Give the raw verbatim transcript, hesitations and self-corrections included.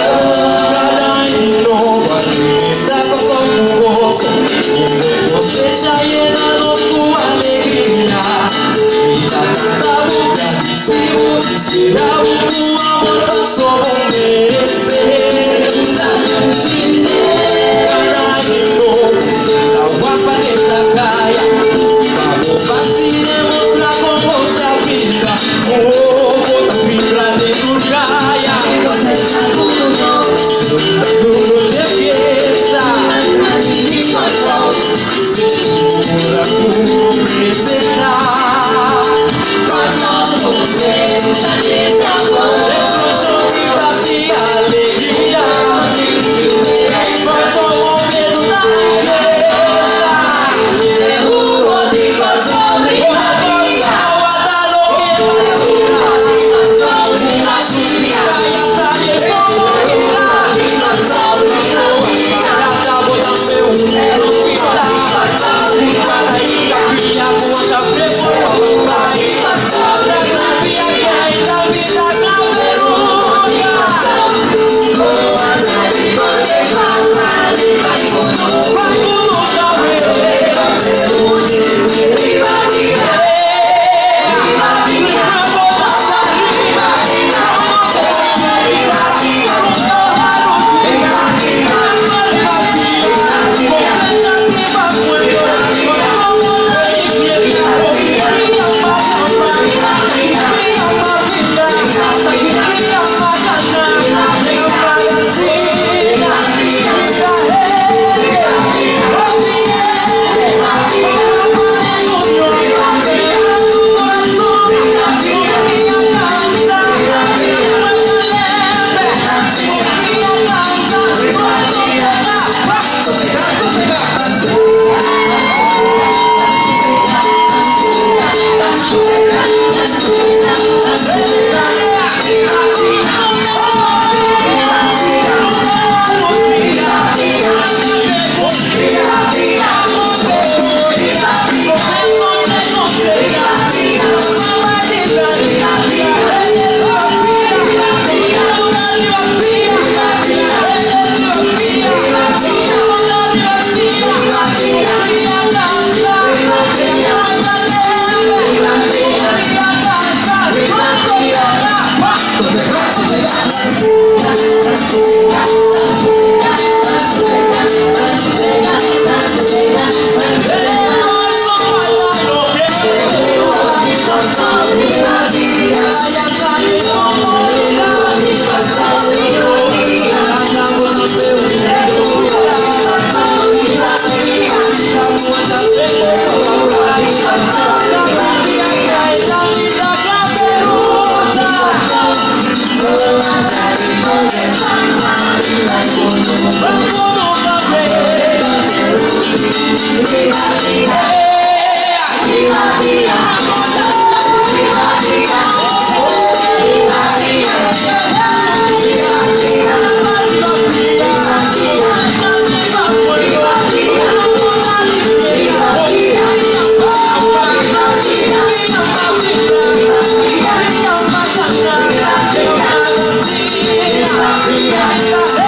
Cada hilo alimenta con tu voz, y cosecha llénanos tu alegría. Vida cantamos, agradecemos, inspiramos tu amor, paso a merecer. Cada hilo, la guapa esta calle, vamos vacilemos la famosa vida. Oh, con la fibra de tu raya, dando de fiesta, segura tu receta. Explosión y paz y alegría, paso a ver una riqueza. Seguro ti paso riqueza. Aguanta lo que Yeah.